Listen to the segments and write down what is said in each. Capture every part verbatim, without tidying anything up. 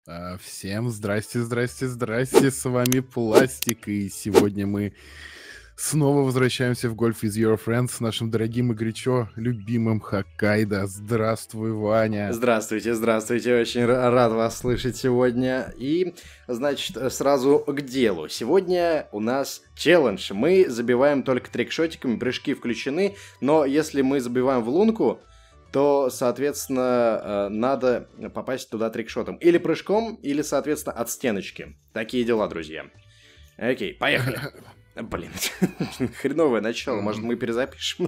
А, Всем здрасте, здрасте, здрасте, с вами Пластик, и сегодня мы снова возвращаемся в Golf with Your Friends с нашим дорогим и горячо любимым Хоккайдо. Здравствуй, Ваня. Здравствуйте, здравствуйте, очень ра- рад вас слышать сегодня. И, значит, сразу к делу. Сегодня у нас челлендж. Мы забиваем только трикшотиками, прыжки включены, но если мы забиваем в лунку, то, соответственно, надо попасть туда трикшотом. Или прыжком, или, соответственно, от стеночки. Такие дела, друзья. Окей, поехали. Блин, хреновое начало, может, мы перезапишем?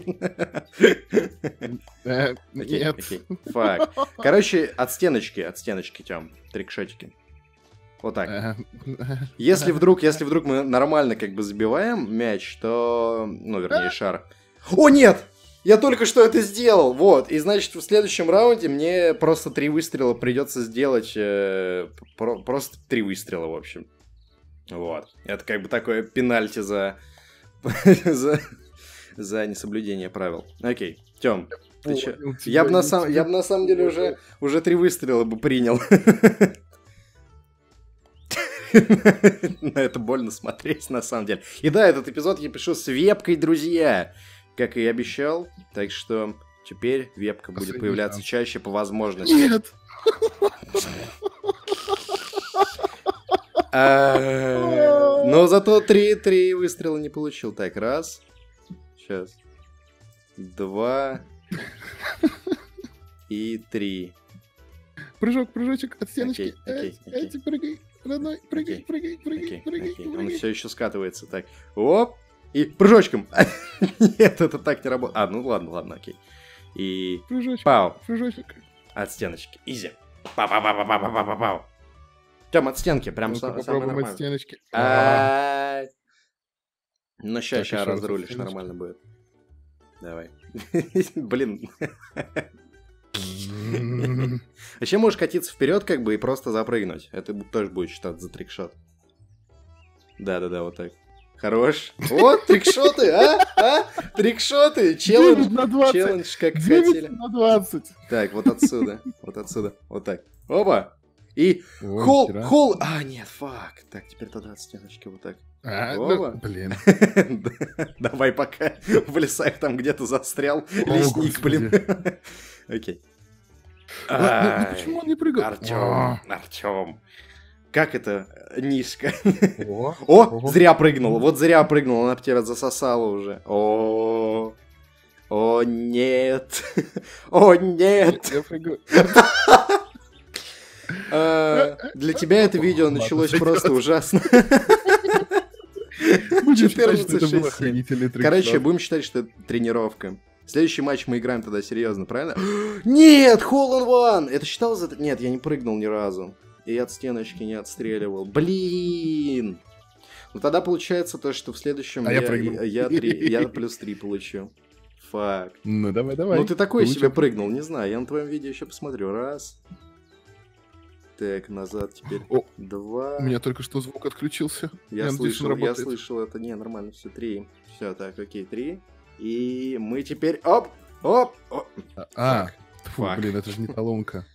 Э, Окей, Нет. окей, фак. Короче, от стеночки, от стеночки, Тём, трикшотики. Вот так. Э, Если вдруг, если вдруг мы нормально как бы забиваем мяч, то... Ну, вернее, шар. О, нет! Я только что это сделал! Вот, и значит, в следующем раунде мне просто три выстрела придется сделать... э, про- просто три выстрела, в общем. Вот. Это как бы такое пенальти за... за... за несоблюдение правил. Окей, Тём, ты чё? понял тебя, Я бы на, я сам... тебя я бы на самом деле уже, уже три выстрела бы принял. На это больно смотреть, на самом деле. И да, этот эпизод я пишу с вебкой, друзья. Как и обещал. Так что теперь вебка будет Последний появляться шанс. чаще по возможности. Нет. А, Но зато три, три выстрела не получил. Так, раз. Сейчас. Два. И три. Прыжок, прыжочек от стеночки. Окей, окей, Э, окей. эти, прыгай, родной, прыгай, Окей, прыгай, прыгай, Окей, прыгай, окей. Он прыгай. все еще скатывается. Так. Оп. И прыжочком. Нет, это так не работает. А, ну ладно, ладно, окей. И Прыжочек, пау. прыжочек. От стеночки. Изи. Пау-пау-пау-пау-пау-пау-пау. Тем от стенки. Прям Ну-ка, са- самое попробуем от нормальное. стеночки. А, Ну, ща, Так, ща еще раз от разрулишь, стеночки. нормально будет. Давай. Блин. М. Вообще можешь катиться вперед, как бы, и просто запрыгнуть. Это бу- тоже будет считаться за трикшот. Да-да-да, вот так. Хорош. Вот, трикшоты, а? А? Трикшоты. Челлендж. девять на двадцать. Челлендж, как девять хотели. на двадцать. Так, вот отсюда. Вот отсюда. Вот так. Опа. И Ой, хол, нихера. хол. А, нет, фак. Так, теперь туда от стеночки вот так. А, Опа. ну, блин. Давай пока в лесах там где-то застрял. О, Лесник, блин. Окей. А, ну, ну Ай, почему он не прыгал? Артем, Артем. Как это низко? О, О, ого. зря прыгнул. Вот зря прыгнул, она бы тебя засосала уже. О, о нет. О нет. Я прыгаю. А, Для тебя это видео Ладно, началось сойдёт. просто ужасно. Будем считать, что это четырнадцать был шесть семь. охренительный трикшот. Короче, будем считать, что это тренировка. Следующий матч мы играем тогда серьезно, правильно? Нет, Hole in One! Это считалось за... Нет, я не прыгнул ни разу. И от стеночки не отстреливал. Блин! Ну тогда получается то, что в следующем А я прыгнул. я, я, три- я плюс три получу. Фак. Ну, давай, давай. Ну ты такой Получим. себе прыгнул, не знаю. Я на твоем видео еще посмотрю. Раз. Так, назад теперь. О, Два. У меня только что звук отключился. Я надеюсь, он слышал, я работает. слышал это. Не, нормально, все, три. Все, так, окей, три. И мы теперь... Оп! Оп! Оп. А, фу, Фак. блин, это же не поломка.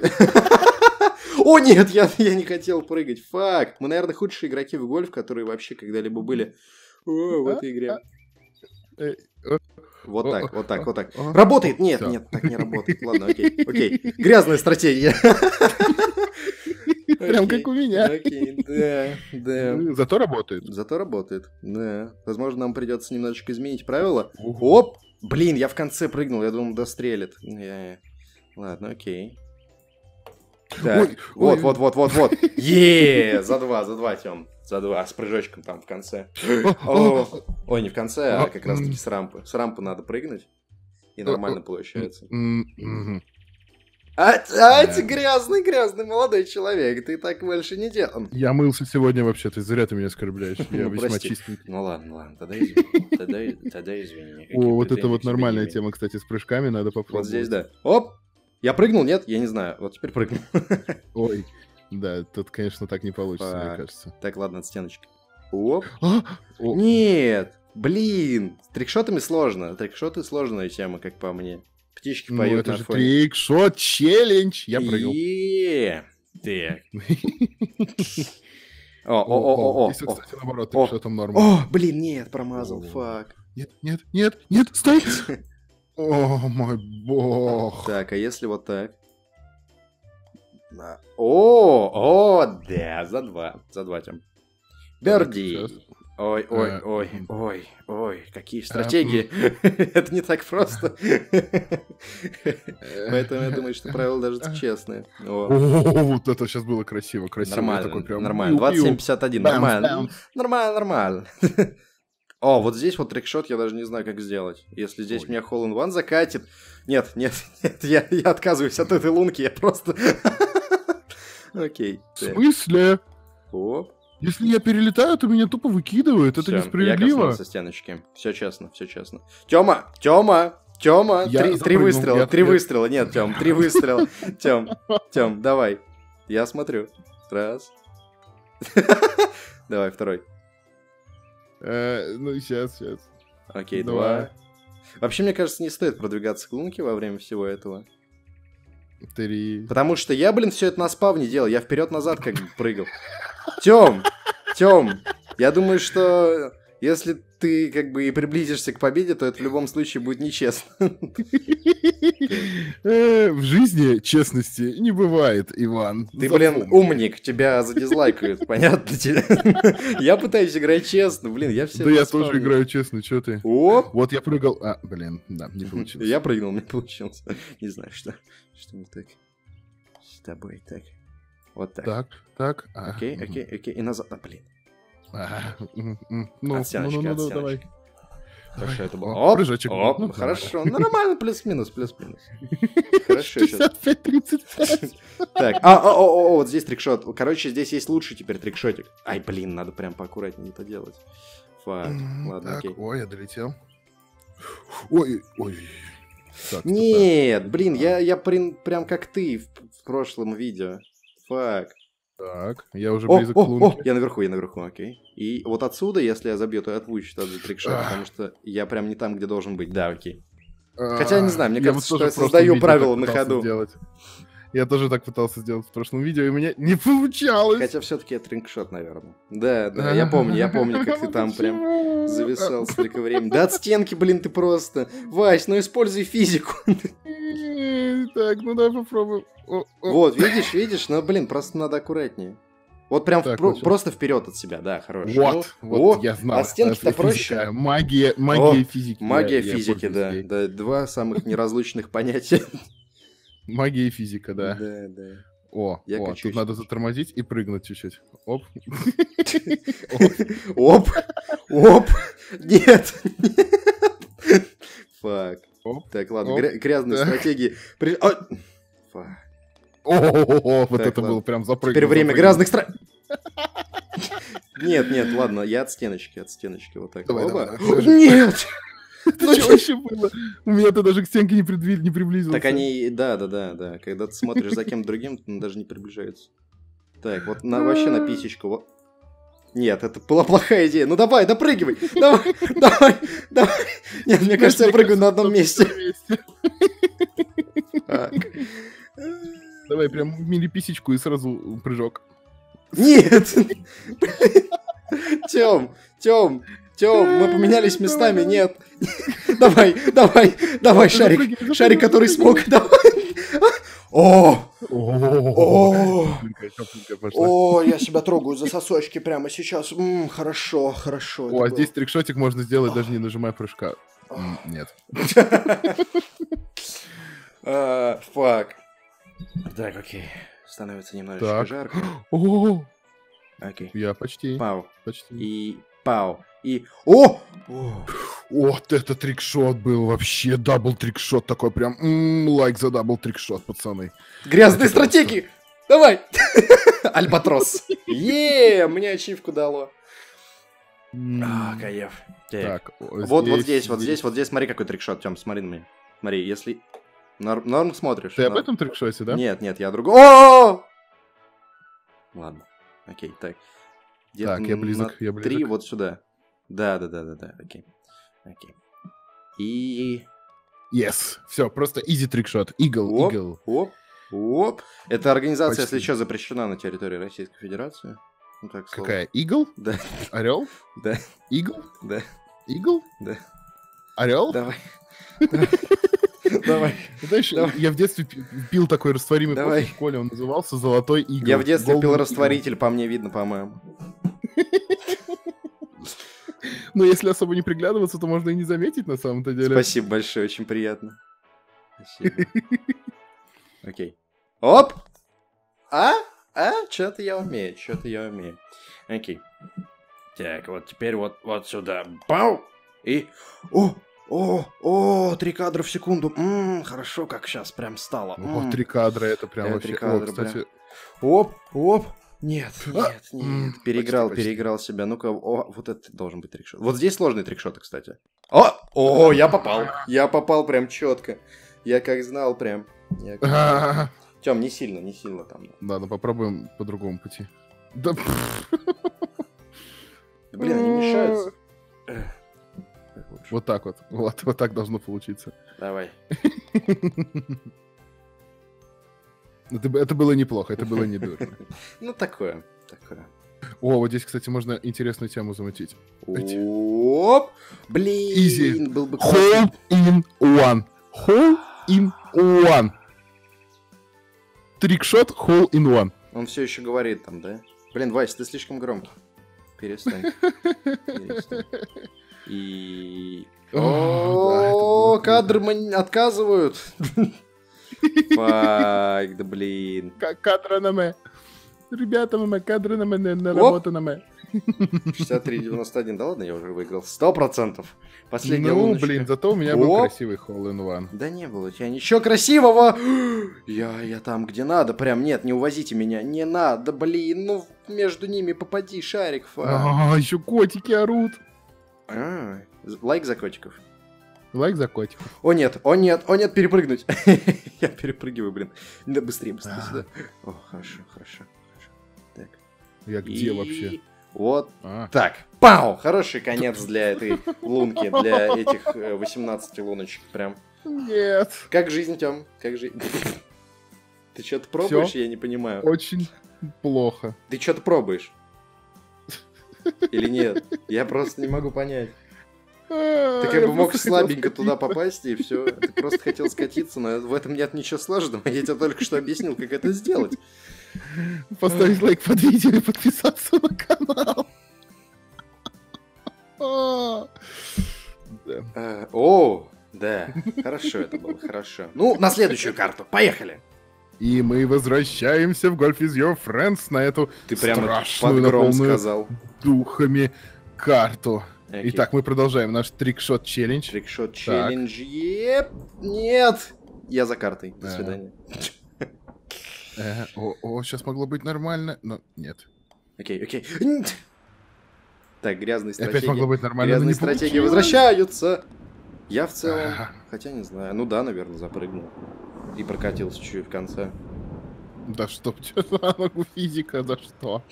О, нет, я, я не хотел прыгать. Фак. Мы, наверное, худшие игроки в гольф, которые вообще когда-либо были О, в этой игре. Э, э, Вот о, так, о, вот так, о, вот так. о. Работает? Нет, Всё. нет, так не работает. Ладно, окей, окей. Грязная стратегия. Прям Окей, как у меня. Окей, да, да. Зато работает. Зато работает, да. Возможно, нам придется немножечко изменить правила. Ого. Оп! Блин, я в конце прыгнул, я думал, дострелит. Не. Ладно, окей. Так, Ой, вот, ой. вот, вот, вот, вот. Е, за два, за два, Тём. За два, с прыжочком там в конце. О, ой, не в конце, а как раз таки с рампы. С рампы надо прыгнуть. И нормально получается. М, мгм. А, а, Да. ты грязный, грязный молодой человек. Ты так больше не делал. Я мылся сегодня вообще-то, зря ты меня оскорбляешь. Я Ну, весьма прости. чистенький. Ну ладно, ладно, тогда извини. Тогда, тогда извини. никаких О, вот это претензий вот к тебе нормальная не имею. тема, кстати, с прыжками, надо попробовать. Вот здесь, да. Оп! Я прыгнул, нет? Я не знаю. Вот теперь прыгнул. Ой, да, тут, конечно, так не получится, мне Фак. кажется. Так, ладно, от стеночки. Оп. А! О, Нет! Блин! С трикшотами сложно. Трикшоты сложная тема, как по мне. Птички ну поют это на же фоне. трикшот челлендж. Я прыгал. Е. Так. О, о, о, о, о. Если, кстати, наоборот, О. что там норм. О, блин, нет, промазал, О. фак. Нет, нет, нет, нет, стой! О, мой бог. Так, а если вот так? На. О, о, да, за два, за два, Тём. Берди. сейчас. Ой, ой, Э, ой, м. ой, ой, какие стратегии. Это не так просто. Поэтому я думаю, что правила даже честные. О, О, вот это сейчас было красиво, красиво. Я такой нормально, прям нормально. двадцать семь пятьдесят один, Бэмс, нормально. бэмс. Нормально, нормально. О, вот здесь вот трикшот я даже не знаю, как сделать. Если здесь Ой. меня Hole in One закатит... Нет, нет, нет, я, я отказываюсь от этой лунки, я просто... Окей. В смысле? Оп. Если я перелетаю, то меня тупо выкидывают. Это Всё, я несправедливо. коснулся стеночки. Все честно, все честно. Тёма, Тёма, Тёма, Я три, три запрыгнул, выстрела, я- три я- выстрела. Нет, Тём, три выстрела. Тём, Тём, давай. Я смотрю. Раз. Давай, второй. Э, Ну, сейчас, сейчас. Окей, Два. два. Вообще, мне кажется, не стоит продвигаться к лунке во время всего этого. Три. Потому что я, блин, все это на спавне делал. Я вперед-назад как бы прыгал. Тём, Тём, я думаю, что если ты как бы и приблизишься к победе, то это в любом случае будет нечестно. Э, В жизни честности не бывает, Иван. Ты, блин, Запомни. умник, тебя задизлайкают, понятно тебе? Я пытаюсь играть честно, блин, я все Да я тоже играю честно, что ты? Оп, Вот я прыгал... А, блин, да, не получилось. я прыгнул, мне получилось. Не знаю, что, что не так с тобой, так. Вот так. Так, так. а, Окей, мгм. окей, окей, и назад, а, блин. А, м, м, Ну, От стеночки, ну, ну, от ну, стеночки. давай. Хорошо, Давай. это было. О, Оп, прыжочек. оп, Ну, хорошо, нормально, плюс-минус, плюс-минус. Хорошо, сейчас. шестьдесят пять тридцать пять. Так, а, о, о, о, вот здесь трикшот. Короче, здесь есть лучший теперь трикшотик. Ай, блин, надо прям поаккуратнее это делать. Фак, М, ладно, Так, окей. ой, я долетел. Ой, ой. Так, Нет, блин, я, я прям, прям как ты в, в прошлом видео. Фак. Так, я уже О, близок к о, о, лунке. я наверху, я наверху, окей. И вот отсюда, если я забью, то я отвучу этот трикшот, Ах. потому что я прям не там, где должен быть. Да, окей. А, Хотя, не знаю, мне я кажется, вот что тоже я в прошлом создаю видео правила так на пытался ходу. сделать. Я тоже так пытался сделать в прошлом видео, и у меня не получалось. Хотя все-таки это трикшот, наверное. Да, да, я помню, я помню, как ты там прям Почему? зависал столько времени. Да от стенки, блин, ты просто. Вась, ну используй физику. Так, ну давай попробуем. О, о. Вот, видишь, видишь, ну, блин, просто надо аккуратнее. Вот прям Так, впро- вот всё. просто вперед от себя, да, хорошо. Вот, Ну, вот о, я знал. а стенки-то Это физика, проще. Магия, магия О, физики. Магия Я- я физики, пользуюсь да, ей. да, два самых неразлучных понятия. Магия и физика, да. Да, да. О, Я о, качаюсь тут надо чуть-чуть. затормозить и прыгнуть чуть-чуть. Оп. Оп, оп, нет, нет. Фак. Оп. Так, ладно, Оп. гря- грязные Так. стратегии. При- а! Фак. О, вот Так, это ладно. было прям запрыгнул. Теперь время запрыгнул. грязных стра... Нет, нет, ладно, я от стеночки, от стеночки, вот так. Давай, Оба. давай, покажи. Нет! Это Ну что чё? вообще было? У меня ты даже к стенке не, придвиг- не приблизился. Так они, да, да, да, да. Когда ты смотришь за кем-то другим, то он даже не приближается. Так, вот на, вообще на писечку. Вот. Нет, это была плохая идея. Ну давай, допрыгивай! Давай, давай, давай! Нет, мне кажется, я прыгаю на одном месте. Так. Давай прям мили-писечку и сразу прыжок. Нет! Тём, Тём, Тём, мы поменялись местами, нет. Давай, давай, давай, шарик, Запрыгивай, шарик, который запрыгивай, смог, давай. О, О, О. тепленькая, тепленькая пошла. о, я себя трогаю за сосочки прямо сейчас. М, хорошо, хорошо. О, а это здесь трикшотик можно сделать, даже не нажимая прыжка. М, Нет. было. А, Фак. Так, окей. Становится немножечко Так. жарко. О, Окей. я почти, Пау. почти. И пау. И... О! О! Вот это трикшот был вообще, дабл трикшот такой прям, м, лайк за дабл трикшот, пацаны. Грязные Это просто- стратегии! Давай! Альбатрос. Е, мне ачивку дало. М, А, кайф. Так. Так, о, Вот, вот здесь, вот здесь, вот здесь, смотри, какой трикшот, Тём, смотри на меня. Смотри, если... Норм, норм смотришь? Ты об Норм? этом трикшоте, да? Нет, нет, я другой. О! Ладно, окей, так. Где-то Так, я на близок, я близок. Три вот сюда. Да, да, да, да, да, окей. Окей. И... Yes, все, просто easy трикшот. Игл, Оп, игл. оп. Оп. Эта организация, Почти. если что, запрещена на территории Российской Федерации. Ну, так, слово. Какая? Игл? Да. Орел? Да. Игл? Да. Игл? Да. Орел? Давай. Давай. Знаешь, Давай. я в детстве пи- пил такой растворимый Давай. кофе в школе, он назывался «Золотой игл». Я в детстве Golden пил Eagle. растворитель, по мне видно, по-моему. Но если особо не приглядываться, то можно и не заметить на самом-то деле. Спасибо большое, очень приятно. Спасибо. Окей. Оп! А? А? Что-то я умею, что-то я умею. Окей. Так, вот теперь вот, вот сюда. Пау! И... О! О! О! Три кадра в секунду. М-м, хорошо, как сейчас прям стало. О, М. три кадра, это прям Э, вообще... три кадра, О, кстати... Оп! Оп! Нет, нет, М, нет. Переиграл, почти, почти. переиграл себя. Ну-ка, о, вот это должен быть трикшот. Вот здесь сложный трикшот, кстати. О! О, я попал. Я попал прям четко. Я как знал прям. Я как знал. А, Тём, не сильно, не сильно там. Ладно, попробуем по другому пути. Да, Да, блин, они мешаются. Эх, как лучше. вот так вот. Вот, вот так должно получиться. Давай. Это, б- это было неплохо, это было не дурно. Ну, такое, такое. О, вот здесь, кстати, можно интересную тему замутить. Эти. Оп! Блин, Easy. был бы классно. Hole in one. Hole in one. Трикшот, hole in one. Он все еще говорит там, да? Блин, Вась, ты слишком громкий. Перестань. Перестань. И... О, да, это О, было кадры мне отказывают. Фак, да блин. К- Кадра на ме. Ребята, мы кадры на мене, на работу на ме. шестьдесят три девяносто один, да ладно, я уже выиграл. Сто процентов. Последняя Ну, луночка. блин, зато у меня был Оп. красивый hole in one. Да не было у тебя ничего красивого. Я, я там, где надо, прям, нет, не увозите меня, не надо, блин, ну между ними попади, шарик, фак. А, еще котики орут. А, лайк за котиков. Лайк за котиков. О нет, о нет, о нет, перепрыгнуть. Я перепрыгиваю, блин. Да быстрее, быстрее А. сюда. О, хорошо, хорошо, хорошо. Так. Я где И вообще? Вот А. так. Пау! Хороший конец для этой лунки, для этих э, восемнадцати луночек. Прям. Нет. Как жизнь, Тём? Как жизнь? Ты что-то пробуешь, я не понимаю. Очень плохо. Ты что-то пробуешь? Или нет? Я просто не могу понять. Ты как бы мог слабенько туда попасть, и все. Ты просто хотел скатиться, но в этом нет ничего сложного. Я тебе только что объяснил, как это сделать. Поставить лайк под видео и подписаться на канал. А. Да. Э, О, да. Хорошо это было, хорошо. Ну, на следующую карту. Поехали. И мы возвращаемся в Golf is Your Friends на эту Ты прямо страшную, под гром наполненную сказал. духами карту. Окей. Итак, мы продолжаем наш трикшот челлендж. Трикшот челлендж. Еп. Нет. Я за картой. До Да. свидания. Э, О, о, сейчас могло быть нормально, но нет. Окей, окей. Так, грязные Опять стратегии. могло быть нормально, но Грязные не стратегии получилось. возвращаются. Я в целом, Ага. хотя не знаю. Ну да, наверное, запрыгнул. И прокатился чуть-чуть в конце. Да что, что за ногу физика, да что?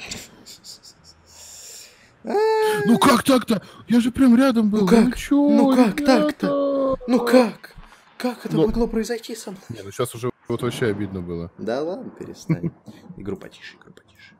Ну как так-то? Я же прям рядом был. Ну как? чё, Ну как ребята? так-то? Ну как? Как это Ну- могло произойти со мной? Не, ну сейчас уже вот вообще обидно было. Да ладно, перестань. Игру потише, игру потише.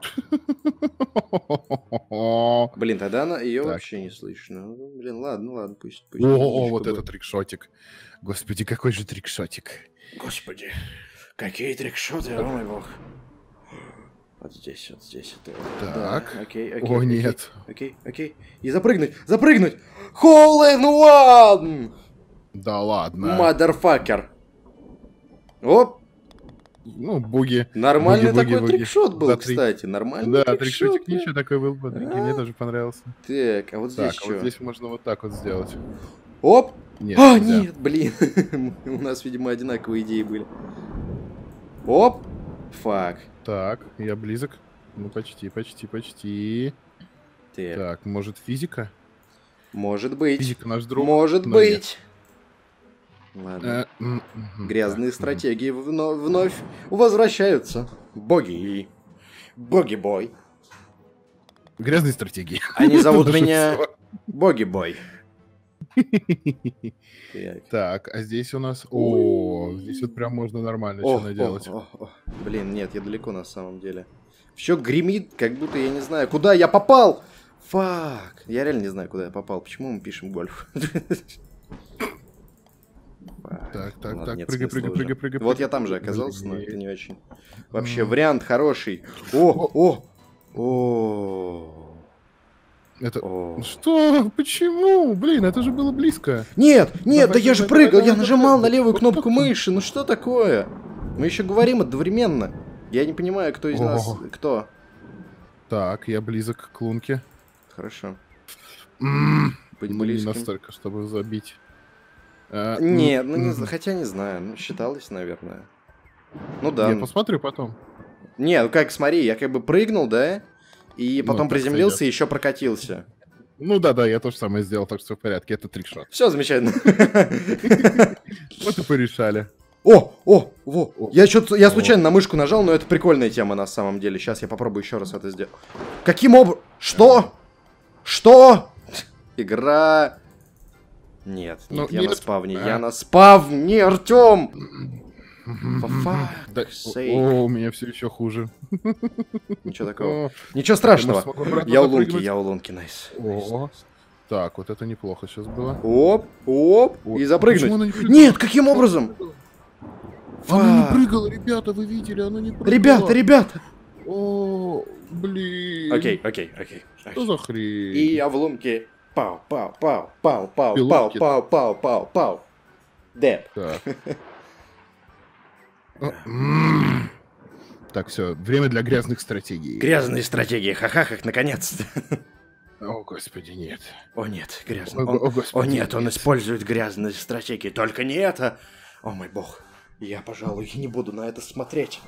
О, Блин, тогда она, ее Так. вообще не слышно. Ну, блин, ладно, ладно, пусть. пусть о, тихо вот будет. это трикшотик. Господи, какой же трикшотик. Господи, какие трикшоты, о мой бог. Вот здесь, вот здесь. Это... Так. Да, окей, окей. О, окей, нет. Окей, окей. И запрыгнуть, запрыгнуть! Hole in one! Да ладно. Motherfucker. Оп, Ну, буги. нормальный Буги, буги, такой буги. трикшот был, За три. кстати. Нормальный Да, трикшот. трикшотик ничего такой был. бодренький, А. Мне тоже понравился. Так, а вот здесь Так, а что? вот здесь можно вот так вот сделать. Оп! Нет, А, нельзя. нет, блин. У нас, видимо, одинаковые идеи были. Оп! Фак. Так, я близок. Ну, почти, почти, почти. Так, Так, может, физика? может быть. Физика наш друг. Может но быть. Ладно. Э, м, мгм, Грязные так, стратегии вно- вновь возвращаются. Боги. Боги-бой. мгм. Грязные стратегии. Они зовут Даже меня всё. Боги-бой. Так, а здесь у нас... О, здесь вот прям можно нормально что наделать. Блин, нет, я далеко на самом деле. Все гремит, как будто я не знаю, куда я попал. Фак. Я реально не знаю, куда я попал. Почему мы пишем гольф? Так, так, так, прыгай, прыгай, прыгай, прыгай. Вот я там же оказался, но это не очень. Вообще, вариант хороший. О, о, о. Это... Что? Почему? Блин, это же было близко. Нет, нет, да я же прыгал, я нажимал на левую кнопку мыши. Ну что такое? Мы еще говорим одновременно. Я не понимаю, кто из нас... Кто? Так, я близок к лунке. Хорошо. Быть близким. Не настолько, чтобы забить. А, Нет, ну, не, хотя не знаю, ну, считалось, наверное. Ну да. Я посмотрю потом. Не, ну как, смотри, я как бы прыгнул, да? И потом ну, приземлился и еще прокатился. Ну да-да, я тоже самое сделал, так что все в порядке, это трикшот. Все замечательно. Вот и порешали. О, о, во. Я что-то, я случайно на мышку нажал, но это прикольная тема на самом деле. Сейчас я попробую еще раз это сделать. Каким образом? Что? Что? Игра... Нет, нет, ну, я нет. на спавне, а. я на спавне, Артем! Да, о, у меня все еще хуже. Ничего такого. Ничего страшного. Я у лунки, я у лунки, найс. Так, вот это неплохо сейчас было. Оп, оп, и запрыгнуть. Нет, каким образом? Она не прыгала, ребята, вы видели, она не прыгала. Ребята, ребята. О, блин. Окей, окей, окей. Что за хрень? И я в лунке. Пау, пау, пау, пау, пау, пау, пау, пау, пау, пау. Деп. Так. Так, все, время для грязных стратегий. Грязные стратегии, ха-ха-ха, наконец-то. О, господи, нет. О, нет, грязный. О, о, господи, о нет, нет, он использует грязные стратегии, только не это. О, мой бог. Я, пожалуй, не буду на это смотреть.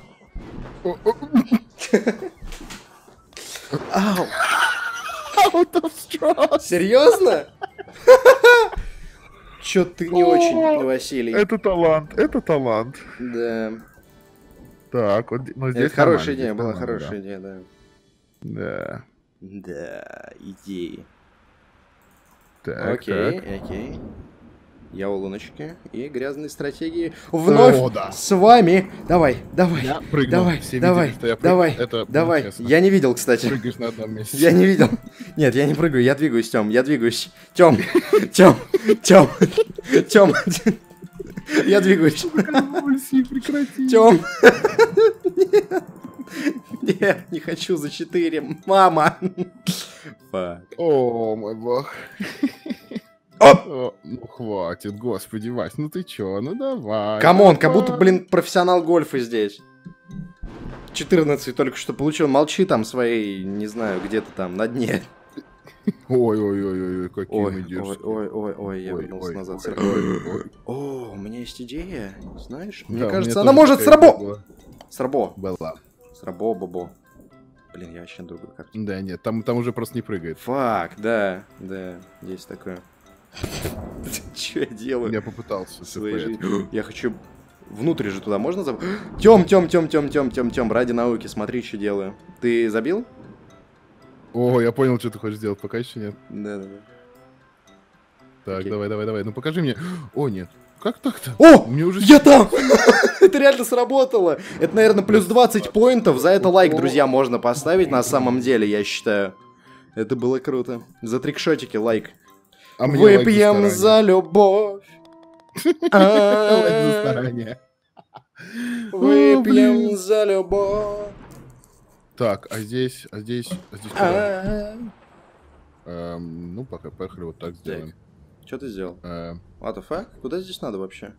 Ау. Серьезно? Чё ты не очень, Василий. Это талант, это талант. Да. Так, вот, ну, здесь это хорошая идея, была хорошая идея, да. Да. Да, идеи. Так, окей, окей. Я у луночки и грязные стратегии вновь О, да. с вами. Давай, давай, я прыгнул. давай, Все давай, видели, я давай, это давай. Я не видел, кстати. Прыгаешь на одном месте. Я не видел. Нет, я не прыгаю, я двигаюсь, Тём, я двигаюсь. Тём, Тём, Тём, Тём. Я двигаюсь. Прекрати. Тём. Нет, не хочу за четыре. Мама. О, мой бог. О, ну хватит, господи, Вась, ну ты чё, ну давай. Камон, как будто, блин, профессионал гольфа здесь. четырнадцать только что получил, молчи там своей, не знаю, где-то там на дне. Ой-ой-ой-ой, какие ой, мы дерзкие. Ой-ой-ой, я вернулся назад. Ой, ой, ой. О, у меня есть идея, знаешь? Да, мне кажется, она может срабо... Срабо. Была. Срабо, бобо. Блин, я вообще на другую карту. Да, нет, там, там уже просто не прыгает. Фак, да, да, есть такое. Че я делаю? Я попытался. Я хочу... Внутрь же туда можно забыть? Тём, Тём, Тём, Тём, Тём, Тём, Тём, ради науки, смотри, что делаю. Ты забил? О, я понял, что ты хочешь сделать, пока еще нет. Да-да-да. Так, давай, давай, давай, ну покажи мне. О, нет. Как так-то? О, мне уже... я там! Это реально сработало. Это, наверное, плюс двадцать поинтов. За это лайк, друзья, можно поставить на самом деле, я считаю. Это было круто. За трикшотики лайк. А выпьем за любовь. Выпьем за любовь. Так, а здесь, а здесь, а здесь ну, пока поехали вот так сделаем. Что ты сделал? What the fuck? Куда здесь надо вообще?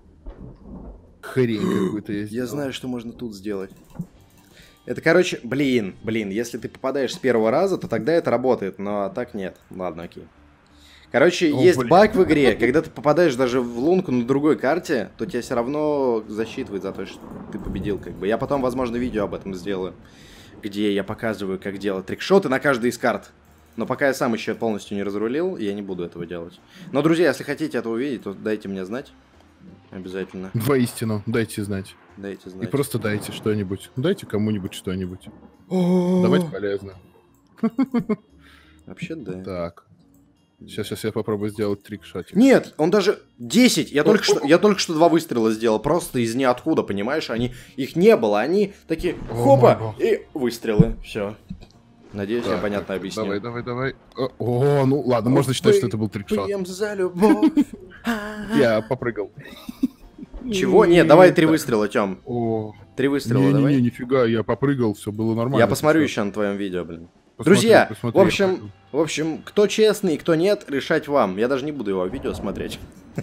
Хрень какую-то есть. Я знаю, что можно тут сделать. Это, короче, блин, блин, если ты попадаешь с первого раза, то тогда это работает, но так нет. Ладно, окей. Короче, О, есть блин. баг в игре, когда ты попадаешь даже в лунку на другой карте, то тебя все равно засчитывает за то, что ты победил, как бы. Я потом, возможно, видео об этом сделаю, где я показываю, как делать трикшоты на каждой из карт. Но пока я сам еще полностью не разрулил, я не буду этого делать. Но, друзья, если хотите это увидеть, то дайте мне знать. Обязательно. Воистину, дайте знать. Дайте знать. И просто дайте что-нибудь. Дайте кому-нибудь что-нибудь. Давайте полезно. Вообще, да. Так. Сейчас, сейчас я попробую сделать трикшотик. Нет, он даже десять. Я только что, я только что два выстрела сделал. Просто из ниоткуда, понимаешь? Они, их не было. Они такие, хопа, и выстрелы. Все. Надеюсь, я понятно объяснил. Давай, давай, давай. О, ну ладно, можно считать, что это был трикшот. За любовь. Я попрыгал. Чего? Нет, давай три выстрела, Тём. О, Три выстрела, не, давай. Не, не, нифига, я попрыгал, все было нормально. Я посмотрю еще на твоем видео, блин. Друзья, в общем, в общем, кто честный, кто нет, решать вам. Я даже не буду его видео смотреть.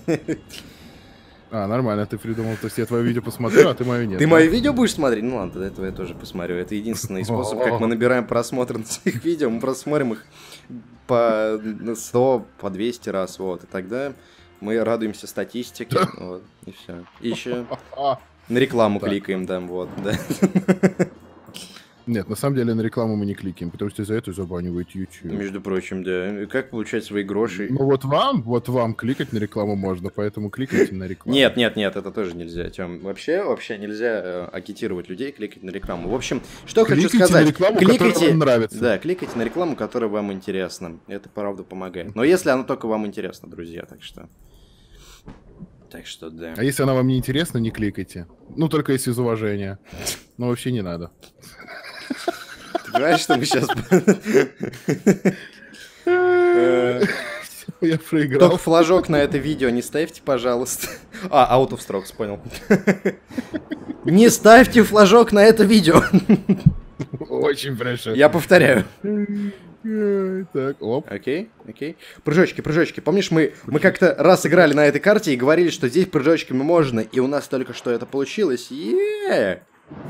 А, нормально, ты придумал. То есть я твое видео посмотрю, а ты мое нет. Ты мое видео будешь смотреть? Ну ладно, тогда этого я тоже посмотрю. Это единственный способ, как мы набираем просмотры на своих видео. Мы просто смотрим их по сто, по двести раз, вот. И тогда мы радуемся статистике, вот, и все. И еще на рекламу кликаем там, вот, да. Нет, на самом деле на рекламу мы не кликаем, потому что за это забанивает YouTube. Между прочим, да. И как получать свои гроши? Ну вот вам, вот вам кликать на рекламу можно, поэтому кликайте на рекламу. Нет, нет, нет, это тоже нельзя, Тём. Вообще, вообще нельзя э, агитировать людей кликать на рекламу. В общем, что кликайте хочу сказать. На рекламу, кликайте, которая вам нравится. Да, кликайте на рекламу, которая вам интересна. Это правда помогает. Но если она только вам интересна, друзья, так что... Так что, да. А если она вам не интересна, не кликайте. Ну, только если из уважения. Ну, вообще не надо. Ты понимаешь, что мы сейчас... Я проиграл. Только флажок на это видео не ставьте, пожалуйста. А, out of strokes, понял. Не ставьте флажок на это видео. Очень прошу. Я повторяю. Так, оп. Окей, окей. Прыжочки, прыжочки. Помнишь, мы, мы как-то раз играли на этой карте и говорили, что здесь прыжочками можно, и у нас только что это получилось. Еее!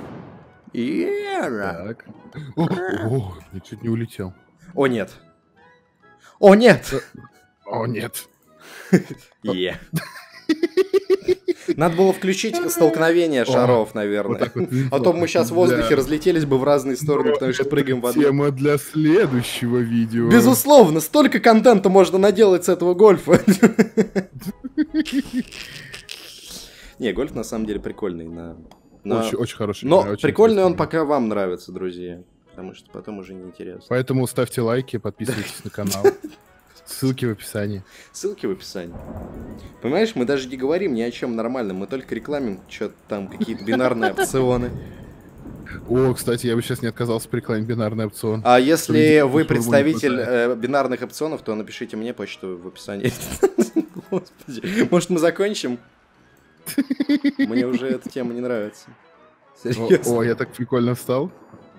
Еее! Так. О, о, я чуть не улетел. О, нет. О, нет! О, нет. Е. Надо было включить столкновение шаров, наверное. Вот вот, а то мы сейчас в воздухе да. разлетелись бы в разные стороны, потому что прыгаем в одну. Тема для следующего видео. Безусловно, столько контента можно наделать с этого гольфа. Не, гольф на самом деле прикольный. На... На... Очень, очень хороший. Но очень прикольный он пока вам нравится, друзья. Потому что потом уже неинтересно. Поэтому ставьте лайки, подписывайтесь на канал. Ссылки в описании. Ссылки в описании. Понимаешь, мы даже не говорим ни о чем нормальном, мы только рекламим что-то там, какие-то бинарные опционы. О, кстати, я бы сейчас не отказался рекламить бинарный опцион. А если вы представитель э, бинарных опционов, то напишите мне почту в описании. Господи, может мы закончим? Мне уже эта тема не нравится. Серьезно. О, я так прикольно встал.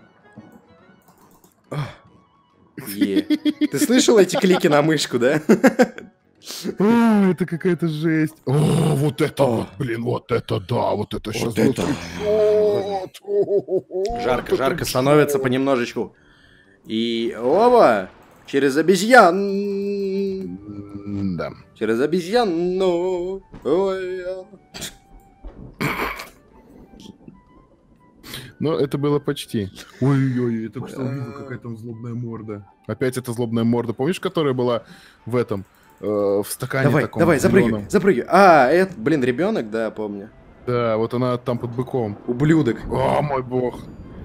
Е. Ты слышал эти клики на мышку, да? О, это какая-то жесть. О, вот это, вот, блин, вот это да, вот это сейчас. Вот это. Жарко, жарко становится понемножечку. И оба через обезьян. Да. Через обезьяну. Ой. Но это было почти. Ой-ой-ой, я только что увидел, какая там злобная морда. Опять эта злобная морда. Помнишь, которая была в этом, э, в стакане давай, таком? Давай, запрыгивай, запрыгивай. А, это, блин, ребенок, да, помню. Да, вот она там под быком. Ублюдок. О, мой бог.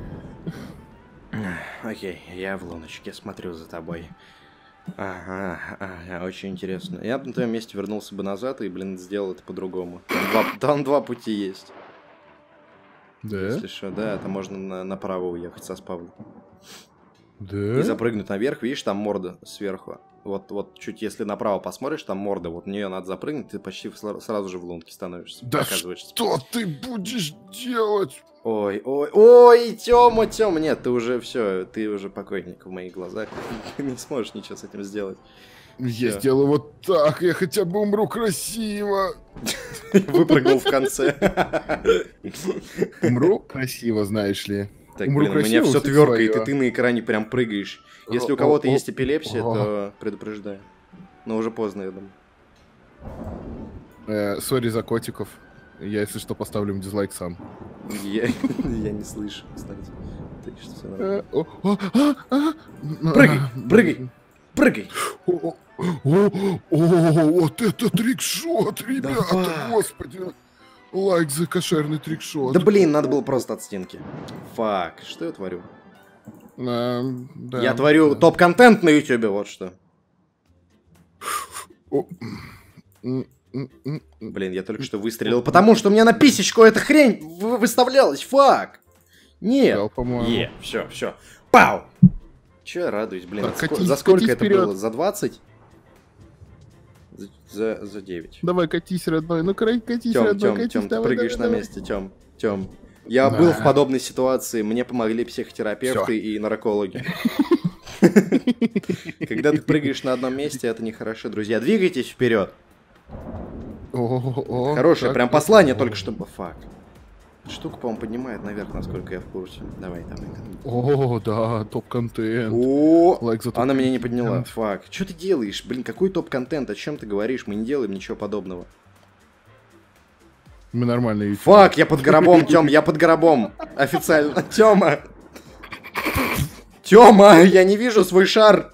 Окей, я в луночке смотрю за тобой. Ага, ага, очень интересно. Я бы на твоем месте вернулся бы назад и, блин, сделал это по-другому. Там два, там два пути есть. Да? Если что, да, там можно на, направо уехать со спавна. Да? И запрыгнуть наверх, видишь, там морда сверху. Вот, вот чуть если направо посмотришь, там морда, вот в нее надо запрыгнуть, ты почти сразу же в лунке становишься. Да что ты будешь делать? Ой, ой, ой, Тёма, Тёма, нет, ты уже все, ты уже покойник в моих глазах, ты не сможешь ничего с этим сделать. Я Всё. сделаю вот так, я хотя бы умру красиво. Выпрыгнул в конце. Умру красиво, знаешь ли. Так, блин, у меня все тверкает, и ты на экране прям прыгаешь. Если у кого-то есть эпилепсия, то предупреждаю. Но уже поздно, я думаю. Сори за котиков. Я, если что, поставлю им дизлайк сам. Я не слышу, кстати. Прыгай, прыгай, прыгай. О, вот это трикшот, ребята, господи. Лайк за кошерный трикшот. Да блин, надо было просто от стенки. Фак, что я творю? А, да, я творю да. топ-контент на ютубе, вот что. Блин, я только что выстрелил, потому что у меня на писечку эта хрень выставлялась, фак! Нет! Е, все, все. Пау! Че я радуюсь, блин, так, ск... катись, за сколько катись это вперед. было? За двадцать? За, за, за девять. Давай, катись, родной, ну катись, Тём, родной, Тём, катись, Тём, ты давай, прыгаешь давай, на давай. месте, Тём, Тём. Я Да. был в подобной ситуации, мне помогли психотерапевты Всё. и наркологи. Когда ты прыгаешь на одном месте, это нехорошо, друзья. Двигайтесь вперед. Хорошее прям послание только что. Фак. Штука, по-моему, поднимает наверх, насколько я в курсе. Давай, давай, давай. О, да, топ-контент. О, Лайк за она меня не топ-контент. подняла. Фак. Что ты делаешь? Блин, какой топ-контент? О чем ты говоришь? Мы не делаем ничего подобного. Мы нормальные ютуберы. Фак, я под гробом, Тём, я под гробом. Официально. Тёма. Тёма, я не вижу свой шар.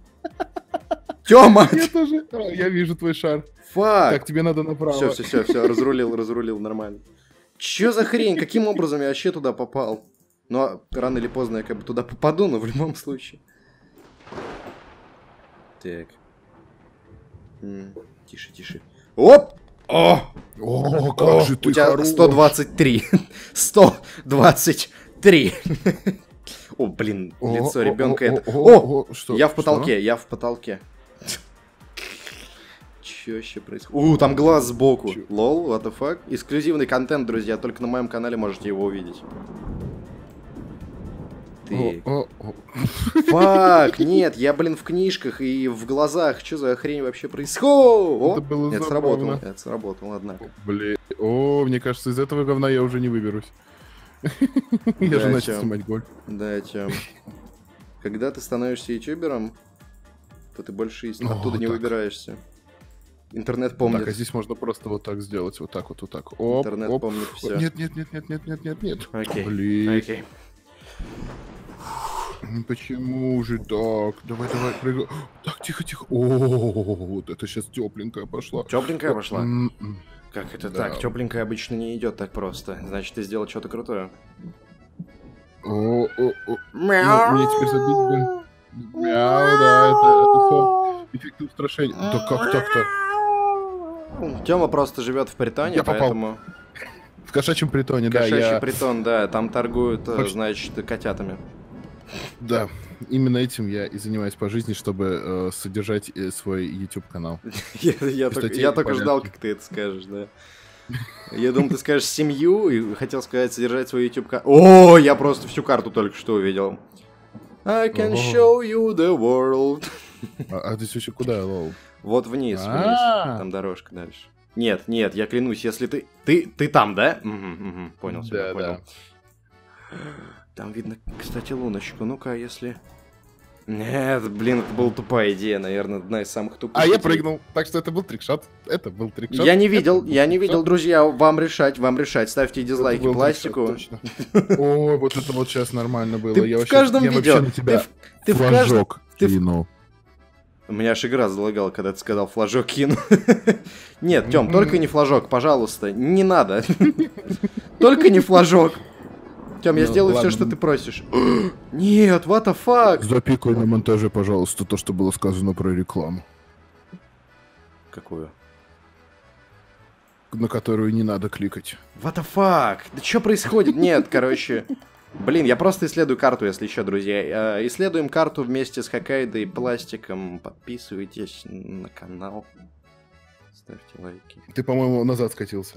Тёма. Я тоже. А, я вижу твой шар. Фак. Так, тебе надо направо. Все, все, все, все, разрулил, разрулил, нормально. Чё за хрень? Каким образом я вообще туда попал? Ну, а рано или поздно я как бы туда попаду, но в любом случае. Так. М, Тише, тише. Оп! О! О, как О, же ты у тебя хорош. сто двадцать три. сто двадцать три. О, блин, О, лицо о, ребенка о, это. о, о, О, о, что? я в Что? потолке, я в потолке. Чё вообще происходит? У, там глаз сбоку. Чё? Лол, what the fuck? Эксклюзивный контент, друзья, только на моем канале можете его увидеть. Ты. О, о, о. Фак, нет, я, блин, в книжках и в глазах. Что за хрень вообще происходит? О, Это было это забавно. сработало, это сработало, однако. Блин. О, мне кажется, из этого говна я уже не выберусь. Я Да, же начал чё? снимать гольф. Да, Тём. Когда ты становишься ютубером, то ты больше из- О, оттуда не так. выбираешься. Интернет Так, помнит. а здесь можно просто вот так сделать, вот так вот, вот так. Оп, Интернет оп. помнит все. Нет, нет, нет, нет, нет, нет, нет, нет. Окей. Блин, Окей. почему же так? Давай, давай, прыгай. Так, тихо, тихо. О, вот это сейчас тепленькая пошла. Тепленькая пошла? М-м. Как это Да. так? Тепленькая обычно не идет так просто. Значит, ты сделал что-то крутое. О, о, о. Ну, мне теперь забить, блин. Мяу, да, это, это все эффект устрашения. Да как так-то? Тёма просто живет в притоне, Я попал. поэтому... В кошачьем притоне, да, Кошачий я... притон, да, там торгуют, э, Почти- значит, котятами. Да, именно этим я и занимаюсь по жизни, чтобы э, содержать э, свой YouTube-канал. Я, я только, Кстати, я только порядке. ждал, как ты это скажешь, да. Я думал, ты скажешь семью, и хотел сказать содержать свой YouTube канал. О, я просто всю карту только что увидел. I can Ого. show you the world. А, а ты еще куда, лол? Вот вниз, вниз. А. Там дорожка дальше. Нет, нет, я клянусь, если ты... Ты, ты там, да? Мгм, мгм, понял, тебя, Да, понял. да. Там видно, кстати, луночку. Ну-ка, если... Нет, блин, это была тупая идея, наверное, одна из самых тупых. А я идей. прыгнул, так что это был трикшот. Это был трикшот. Я не видел, Это я не был видел, трикшот. друзья, вам решать, вам решать. Ставьте Это дизлайки был пластику. трикшот, точно. Ой, вот это вот сейчас нормально было. Ты я в вообще, каждом я видео, вообще на тебя ты в- ты в каждом... флажок ты в- кинул. У меня аж игра залагала, когда ты сказал флажок кину. Нет, Тём, только не флажок, пожалуйста, не надо. Только не флажок. Тём, я Ну, сделаю все, ладно. что ты просишь. Нет, what the fuck? Запикай на монтаже, пожалуйста, то, что было сказано про рекламу, Какую? на которую не надо кликать. What the fuck? Да что происходит? Нет, короче... Блин, я просто исследую карту, если еще, друзья. Э, Исследуем карту вместе с Хоккайдо и Пластиком. Подписывайтесь на канал. Ставьте лайки. Ты, по-моему, назад скатился.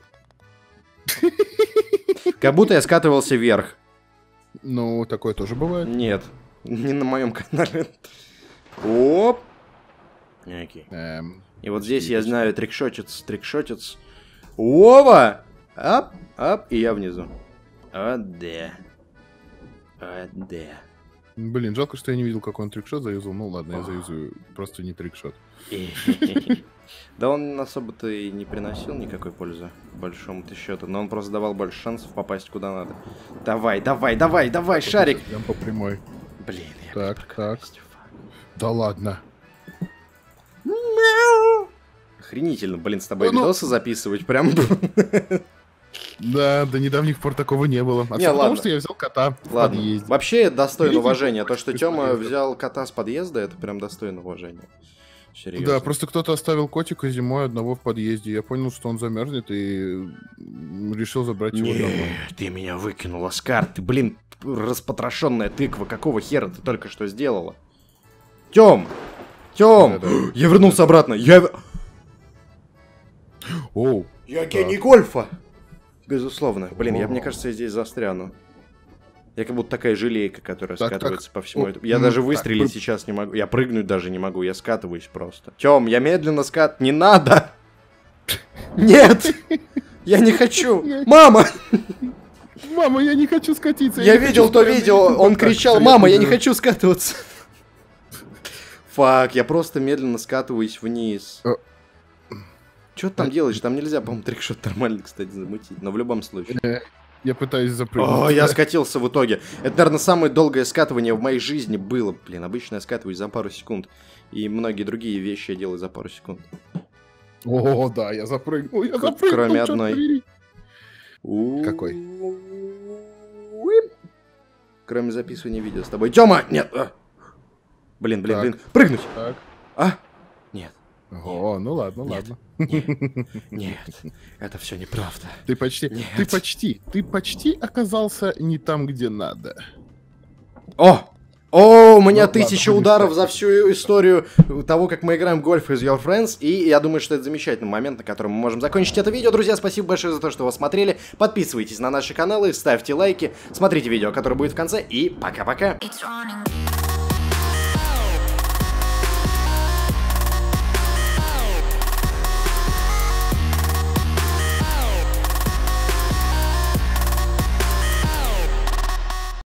Как будто я скатывался вверх. Ну, такое тоже бывает. Нет, не на моем канале. Оп! Окей. Эм, И вот здесь я знаю трикшотец, трикшотец. Ова! Ап, ап, и я внизу. О, да. О, да. Блин, жалко, что я не видел, как он трикшот заюзал. Ну ладно, я заюзаю просто не трикшот. Да он особо-то и не приносил никакой пользы, по большому-то счету, но он просто давал больше шансов попасть куда надо. Давай, давай, давай, давай, шарик! Прям по прямой. Блин, я Так, как так. пропустил, фак. Да ладно. Охренительно, блин, с тобой Ну, ну. видосы записывать, прям... Да, до недавних пор такого не было. А Не, всё потому, ладно. что я взял кота в Ладно, подъезде. вообще достойно Видите, уважения. То, что из Тёма подъезда. взял кота с подъезда, это прям достойно уважения. Серьезно. Да, просто кто-то оставил котика зимой одного в подъезде. Я понял, что он замерзнет и решил забрать его домой. Нет, ты меня выкинул, Оскар. Ты, блин, распотрошенная тыква. Какого хера ты только что сделала? Тём! Тём! Да-да. Я вернулся обратно. Я... Оу. Я гений гольфа! Безусловно. Блин, я, мне кажется, я здесь застряну. Я как будто такая желейка, которая Так, скатывается так. по всему О, этому. Я ну, даже так, выстрелить пры- сейчас не могу. Я прыгнуть даже не могу, я скатываюсь просто. Тём, я медленно скат... Не надо! Нет! Я не хочу! Мама! Мама, я не хочу скатиться. Я не хочу видел то скатиться. видео, он Так, кричал: всё, «Мама, я не побежал. хочу скатываться!» Фак, я просто медленно скатываюсь вниз. Э. Что ты там делаешь? Там нельзя, по-моему, трикшот нормально, кстати, замутить. Но в любом случае. Я пытаюсь запрыгнуть. О, я скатился в итоге. Это, наверное, самое долгое скатывание в моей жизни было. Блин, обычно я скатываюсь за пару секунд. И многие другие вещи я делаю за пару секунд. О, да, я запрыгнул. Я К- запрыгнул. кроме чёрт одной. побери. Какой? Кроме записывания видео с тобой. Тёма! Нет! а! Блин, блин, Так. блин. Прыгнуть! Так. А? Нет. О, ну ладно, Нет. ладно. Нет. Это все неправда. Ты почти, Нет. ты почти, ты почти оказался не там, где надо. О! О, у меня Ну, тысяча ладно, ударов будем за всю историю того, как мы играем в гольф из Your Friends. И я думаю, что это замечательный момент, на котором мы можем закончить это видео. Друзья, спасибо большое за то, что вы смотрели. Подписывайтесь на наши каналы, ставьте лайки, смотрите видео, которое будет в конце. И пока-пока. It's running.